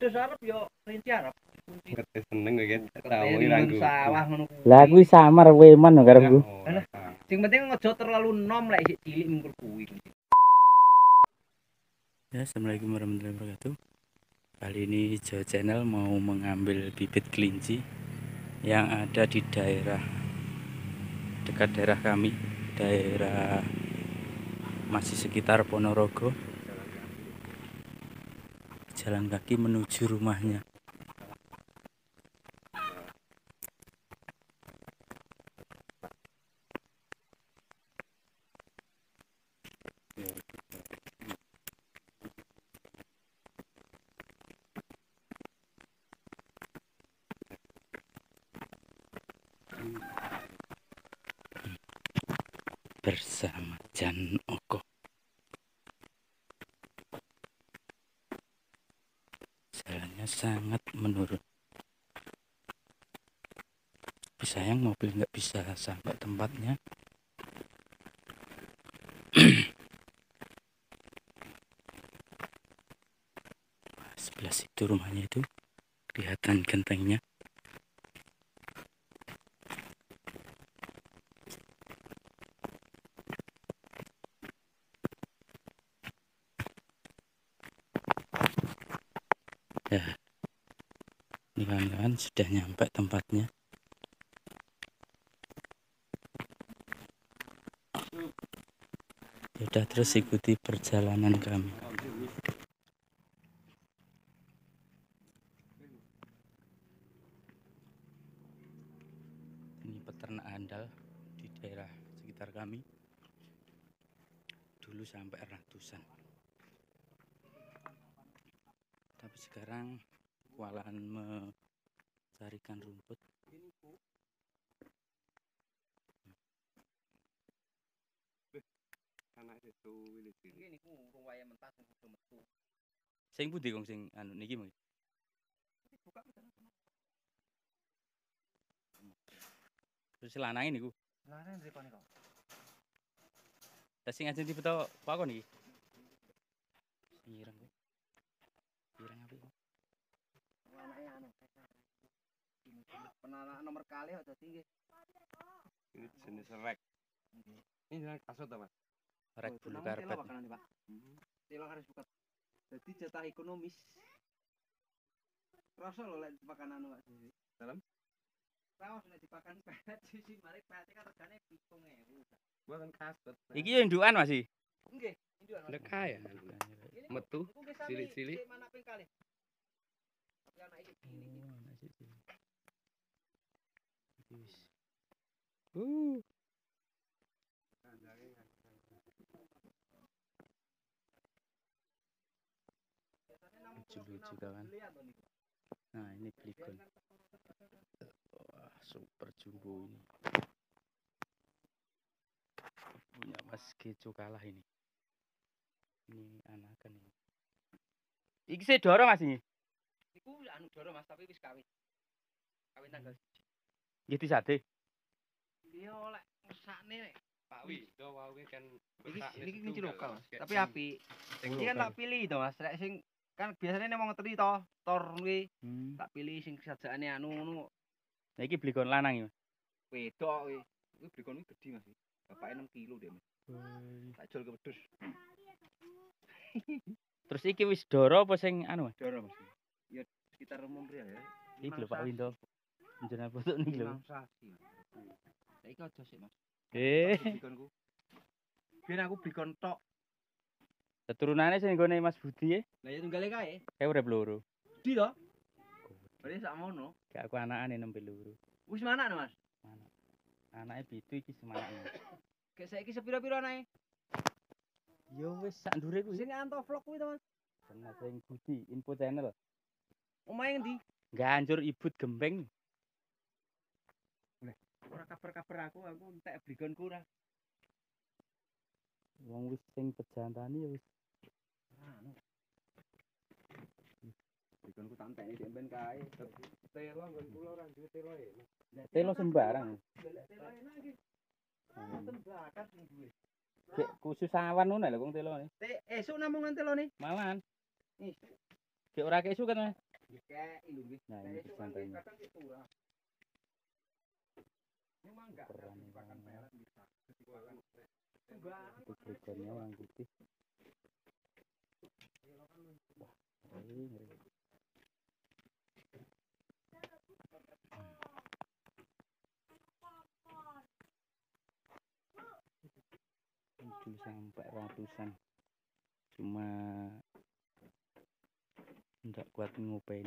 Wedhus Arab yo kelinci Arab. Ngerti seneng kowe kan tahu Ketemu sawah ngono kuwi. Lah kuwi samar weman karepku. Sing penting aja terlalu nom lek isih cilik mungkul kuwi. Ya, assalamualaikum warahmatullahi wabarakatuh. Kali ini Jawa Channel mau mengambil bibit kelinci yang ada di daerah dekat daerah kami, daerah masih sekitar Ponorogo. Jalan kaki menuju rumahnya. Bersama Jan Oko. Jalannya sangat menurun. Tapi sayang mobil nggak bisa sampai tempatnya. Sebelah situ rumahnya itu kelihatan gentengnya. Ya, ini kawan-kawan sudah nyampe tempatnya. Sudah, terus ikuti perjalanan kami. Ini peternak handal di daerah sekitar kami. Dulu sampai ratusan. Tapi sekarang kewalahan mencarikan rumput. Sing pundi kong sing anu niki mung. Terus lanang niku. Lanang rikone kok. Lah sing ajeng dibeto pakon iki. Ireng. Ireng apik. Anake anu. Penanak nomor kali kok dadi nggih. Ini jenis rek. Ini jenis kasut apa? Rek bulu karpet. Pak. Telo harus buka. Jadi jatah ekonomis. Rasa lho lek dipakan anu Pak Sisi. Dalam? Raos nek dipakan pet sisi mari pete kan regane 7.000. Bukan kasut. Iki yo indukan Mas iki. Nggih, indukan. Leka ya. Metu cilik-cilik. Mana ping kali? Tapi anak iki cilik. Lucu-lucu kawan. Nah, ini Bligon. Wah, super jumbo ini. Punya Mas Geco kalah ini. Ini anakan ini. Iki sih doro Mas ini. Iku anu doro Mas tapi wis kawin. Kawin tanggal 1. Nggih disate. Iya lek mesakne Pak Wi, do wae kan. iki kunci lokal Mas. Tapi apik. Iki kan tak pilih to Mas. Lek sing kan biasanya nek wong ngeteri to, tor kuwi tak pilih sing sajakane anu ngono. Nah iki Bligon lanang iki. Wedok kuwi. Kuwi Bligon kuwi gedhi Mas. Bapake 6 kilo dia Mas. Tak jual ke wedhus. Terus iki wis doro apa sing anu Mas? Doro Mas. Ya sekitar umum ya. Iki lho Pak Windo. Jenengan foto niki lho. Saiki aja sik Mas. Bligonku. Biar aku Bligon tok. Keturunane sing nggone Mas Budi e. Lah ya tunggale kae. Kae urip loro. Di to? Berarti sakmono. Kayak aku anakane nembe loro. Wis manak Mas. Anak. Anake pitu iki semanakne. Kayak saiki sepira-pira anake? Yo wis sak ndure kuwi. Sing anto vlog kuwi to Mas. Bener sing Budi info channel. Omahe ngendi? Ganjur ibut gembeng. Ora kabar-kabar aku entek Bligonku ora. Wong wis sing pejantani ya wis. Bligonku tak enteni dhek ben kae. Telo nggon kula ora duwe telo ya. Telo sembarang. Telo enak iki. Wonten bakat sing duwe. Cek khusus awan ngono lho wong telone. Esuk namung nang telone. Malahan. Ih, Cek ora kesuk kan. Nah, ini pesantrennya. Itu berikutnya yang putih. Wah, ngeri. Tujuh sampai ratusan, cuma nggak kuat ngopain.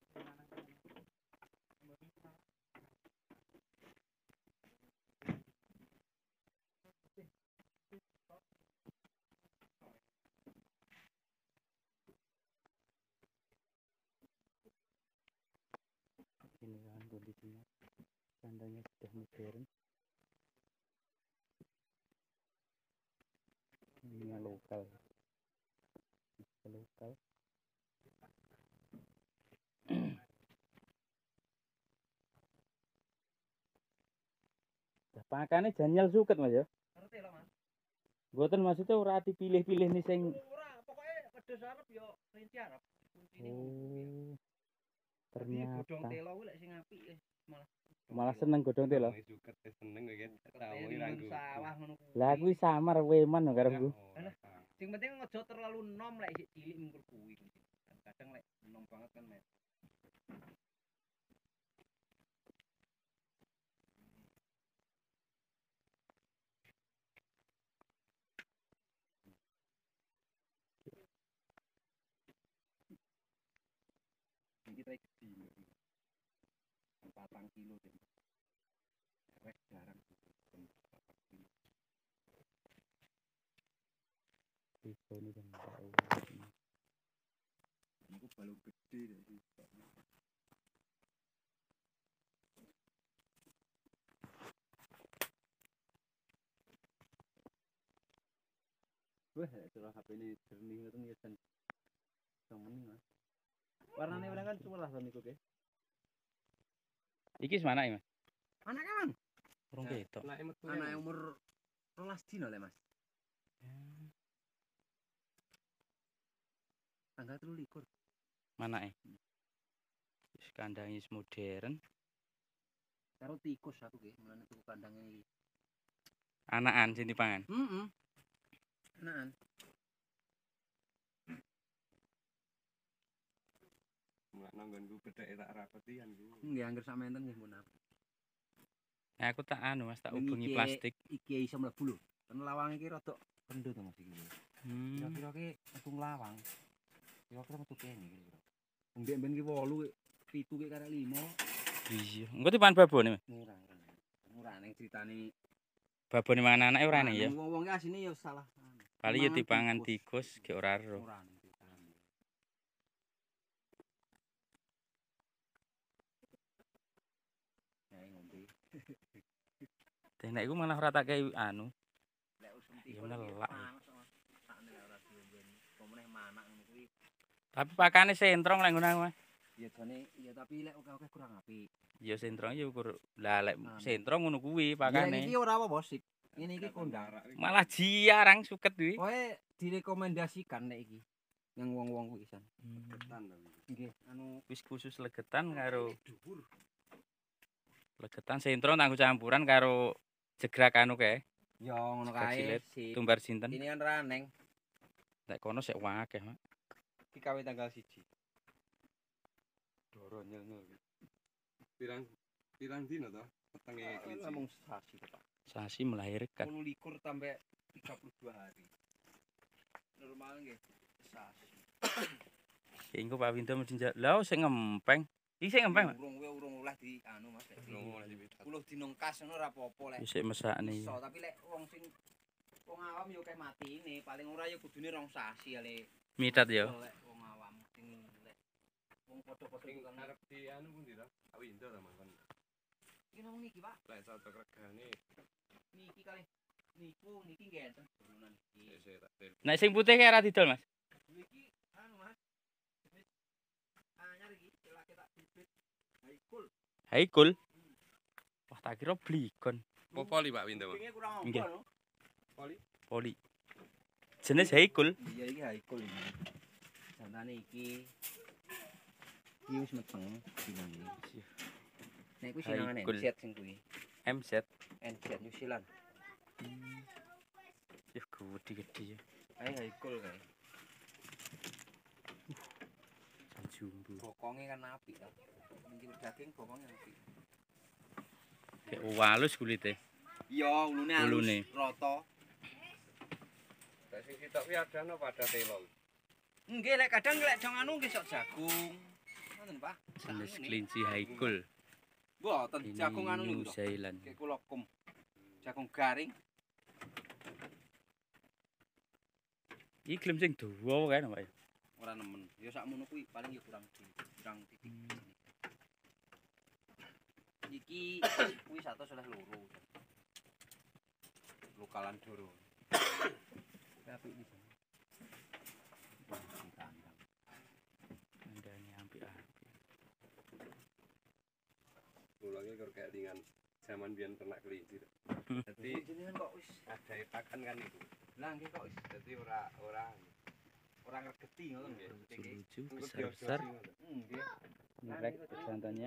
Ini kan kondisinya, kandangnya sudah modern. Ini lokal, lokal. Pakane Janyal suket Mas ya. Ngerti lah Mas. Mboten maksudnya ora dipilih-pilih nih sing Ora, pokoknya wedhus Arab yo kelinci Arab. oh. Ternyata. Godhong Ternyata telo kuwi lek sing apik malah. malah seneng godhong telo. Suket seneng kan. Tahu sawah ngono kuwi. Lah kuwi samar weman lho karepku. Sing penting aja terlalu enom lek isih cilik mungkur kuwi. Kadang lek enom banget kan Mas. Kita gede 4 kilo deh. Rek jarang 4 kilo. Iso ini kan tahu. Aku balung gede deh. Wah, curah HP ini jernih itu nih kan. Temen Mas. Warnane udah kan curah kan niku ke. Iki mana ya Mas? Anak kan? Urung ketok. Anak umur 12 dino le Mas. Tanggal 23. Mana Wis kandangnya modern. Karo tikus aku ki, mulane tuku kandangnya iki. Anakan sing dipangan. Heeh. Anakan. Nggak nanggonku bedake tak rapetian ku. Nggih angger sak menten nggih mun apa. Nah, aku tak anu Mas, tak hubungi plastik. Iki iso mlebu lho. Kan lawang iki rada kendut to Mas iki. Kira-kira ki metu lawang. Kira-kira metu kene kira-kira. Mbek ben ki 8, 7 ki karek 5. Iya. Engko dipan babone Mas. Murah ning critane. Babone mangan anake ora ne ya. Wong-wong ki asine ya salah. Paling ya dipangan tikus ge ora ero. Tenek iku malah ora tak kei anu. Ya nelak. Tapi pakane sentrong lek ngono Mas. Ya jane ya tapi lek oke-oke kurang apik. Ya sentrong ya ukur. Lah lek sentrong ngono kuwi pakane. Iki ora apa-apa sip. Ngene iki kondang. Malah jiarang suket kuwi. Koe direkomendasikan nek iki. Yang wong-wong kuwi san. Ketan to. Nggih, anu Wis khusus legetan karo legetan sentrong tanggo campuran karo jegrak anu kae. ya ngono kae. Tumbar sinten? Ini kan raneng. Nek kono sik akeh, Mak. Iki kawin tanggal 1. Doro nyel-nyel. Pirang dino to? Petenge kelinci. Ngomong sasi to, Pak. Sasi melahirkan. 21 sampai 32 hari. Normal nggih. Sasi. Engko Pak Winto mesti lha sing ngempeng. Iki sing ngempeng, Mak. Urung oleh di anu Mas. 10 dino kas ngono ora apa-apa lek. Wis mesakne. Iso, tapi lek wong sing wong awam yo keh matine, paling ora yo kudune 2 sasi ale. Mitat ya. Lek wong awam sing lek wong padha-padha Sing arep di anu pundi to? Awindo ta mangkon. Iki nang niki, Pak. Lek soto regane Niki kali. Niki nggih enten turunan iki. sik tak tel. Nek sing putih kae ora didol, Mas. Niki anu Mas. Anyar iki lek tak bibit. Haikul. Haikul. Wah, tak kira bligon. Popoli Pak Winto. Kupinge kurang Nggih. apa no? Poli. Jenis haikul. Iya iki haikul iki. Jantane iki iki wis meteng sinane. Nek kuwi sinangane Haikul. set sing kuwi. MZ. NZ New Zealand. Ya gede-gede ya. Ae haikul kae. Jumbo. Bokonge kan apik ta. Mungkin daging bokonge apik. Kayak walus kulite. Iya, ulune halus, Ulune. rata. Lah sing sitok kuwi adane pada telol. Nggih, lek kadang lek dong anu nggih sok jagung. Ngoten, Pak. Jenis kelinci haikul. Mboten Ini jagung anu New niku lho. Zealand. Kayak kula kum. Jagung garing. Iki gelem sing dawa kae Pak. Ora nemen. Ya sakmono kuwi paling ya kurang titik. Iki kuwi 102. Lokalan doro. Tapi iki. Andane apik-apik. Ulangnya kok kayak dengan zaman biyen ternak kelinci. Dadi Jenengan kok wis ada pakan kan itu. lah nggih kok wis Dadi ora ngregeti ngoten nggih. Lucu, besar-besar. Nggih. Nyerek santannya.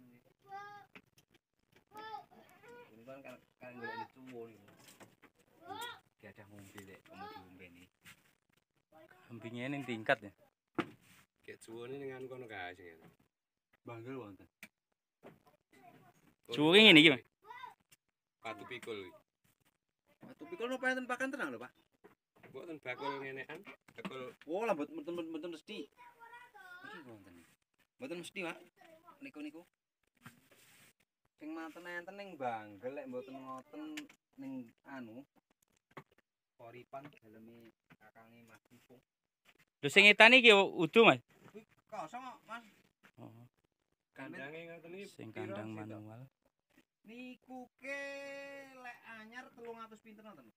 Ini kan golek cuwo niku. Gadah ngombe lek kamu diombeni. Kambingnya ning tingkat ya. Kayak cuwone ning anu kono kae sing. Banggel wonten. Cuwone ngene iki, Mas. Batu pikul. Batu pikul napa enten pakan tenang lho, Pak. Mboten bakul ngenekan, bakul Oh, lah mboten mesti. Iki wonten. Mboten mesti, Pak. Niku. Sing manten enten ning Banggel lek mboten ngoten ning anu Poripan daleme kakange Mas Ipung. Lho sing etan iki udu, Mas. Kuwi kosong kok, Mas. Oh, kandange ngoten iki. sing kandang manual. Niku ke lek anyar 300 pinten ngoten.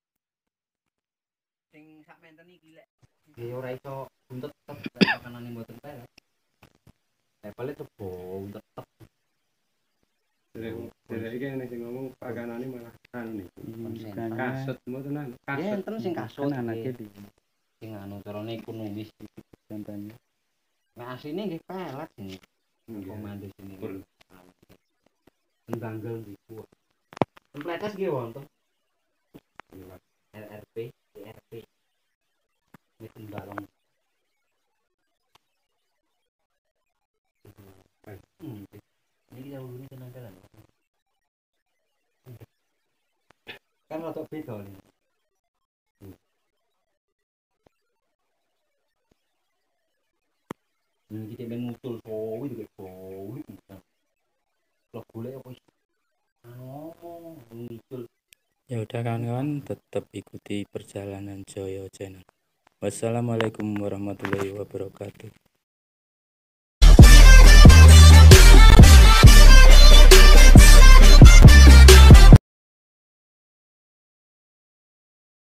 Sing sak menten iki lek. Nggih ora iso buntet tetep pakanane mboten pelet. Pelet tebo buntet tetep. Derek iki nek sing ngomong pakanane malah anu nih. Konsen. Kasut mboten anu. Ya enten sing kasut Anake iki. Sing anu carane ekonomis contohnya. Nek asline nggih pelet sini. Komando sini. Tengganggel niku. Templetes nggih wonten. RRP, TRP. Ini tembalong. Ini kita ulune tenaga lan. Kan rada beda nih. Ini kita ben mutul sowi juga sowi. Lo golek apa sih? Oh, mutul. Ya udah kawan-kawan, tetap ikuti perjalanan Joyo Channel. Wassalamualaikum warahmatullahi wabarakatuh.